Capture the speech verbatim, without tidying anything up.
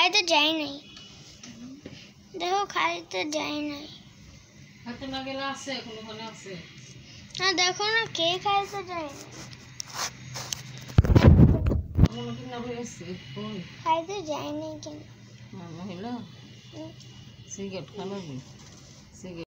খাইতে যাই নাই, দেখো খাইতে যাই নাই। খাইতে না গেলে আছে কোনখানে আছে না, দেখো না কে খাইতে যাই নাই, খাইতে যাই নাই কেন মহিলা সিগারেট খাবে।